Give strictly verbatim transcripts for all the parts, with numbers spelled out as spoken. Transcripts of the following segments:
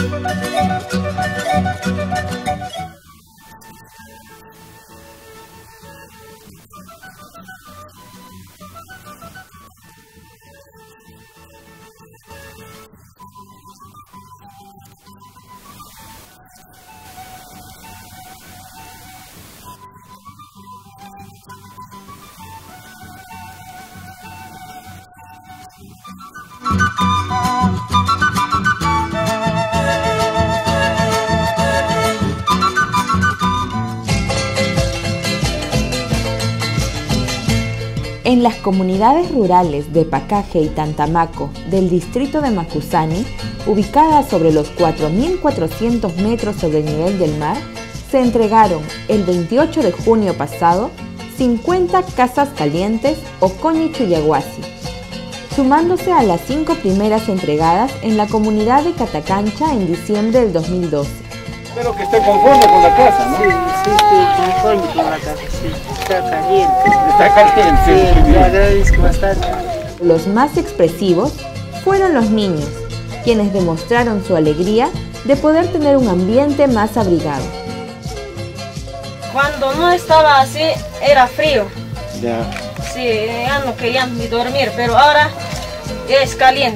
En las comunidades rurales de Pacaje y Tantamaco del distrito de Macusani, ubicadas sobre los cuatro mil cuatrocientos metros sobre el nivel del mar, se entregaron el veintiocho de junio pasado cincuenta casas calientes o Ocoñi Chuyaguasi, sumándose a las cinco primeras entregadas en la comunidad de Catacancha en diciembre del dos mil doce. Espero que esté conforme con la casa, ¿no? Sí, sí, estoy conforme con la casa, sí. Está caliente. Está caliente. Sí, le agradezco bastante. Los más expresivos fueron los niños, quienes demostraron su alegría de poder tener un ambiente más abrigado. Cuando no estaba así, era frío. Ya. Sí, ya no quería ni dormir, pero ahora es caliente.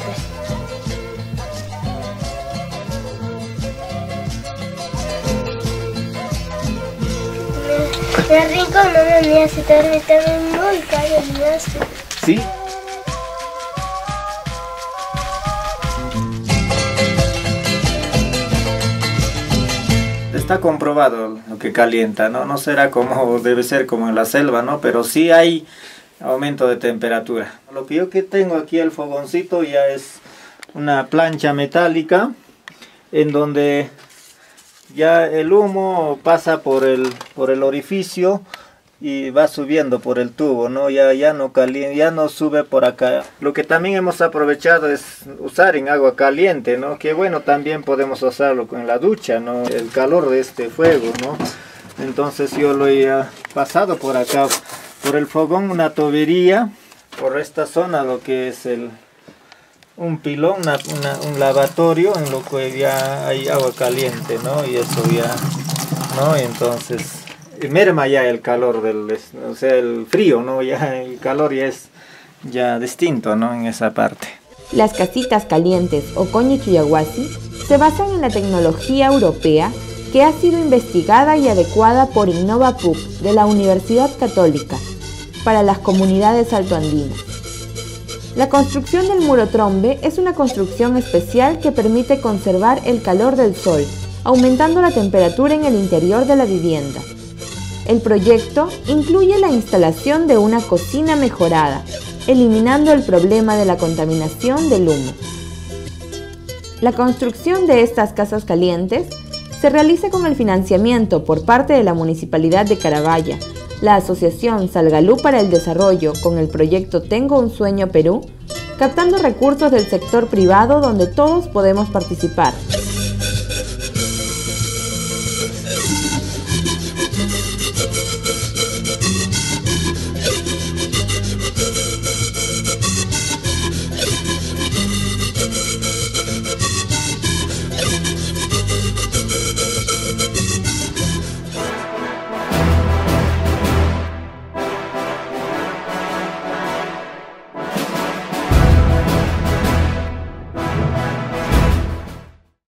El rincón no me hace dormir, también muy caliente. ¿Sí? Está comprobado lo que calienta, ¿no? No será como debe ser como en la selva, ¿no? Pero sí hay aumento de temperatura. Lo que yo que tengo aquí el fogoncito ya es una plancha metálica en donde ya el humo pasa por el, por el orificio y va subiendo por el tubo, ¿no? Ya, ya, no calienta, ya no sube por acá. Lo que también hemos aprovechado es usar en agua caliente, ¿no? Que bueno, también podemos usarlo en la ducha, ¿no? El calor de este fuego, ¿no? Entonces yo lo he pasado por acá, por el fogón, una tubería, por esta zona, lo que es el... un pilón, una, una, un lavatorio en lo que ya hay agua caliente, ¿no? Y eso ya, ¿no? Y entonces merma ya el calor del, o sea, el frío, ¿no? Ya el calor ya es ya distinto, ¿no? En esa parte. Las casitas calientes o Ocoñi Chuyaguasi se basan en la tecnología europea que ha sido investigada y adecuada por Innova P U C de la Universidad Católica para las comunidades altoandinas. La construcción del muro trombe es una construcción especial que permite conservar el calor del sol, aumentando la temperatura en el interior de la vivienda. El proyecto incluye la instalación de una cocina mejorada, eliminando el problema de la contaminación del humo. La construcción de estas casas calientes se realiza con el financiamiento por parte de la Municipalidad de Carabaya, la Asociación Salgalú para el Desarrollo con el proyecto Tengo un Sueño Perú, captando recursos del sector privado donde todos podemos participar.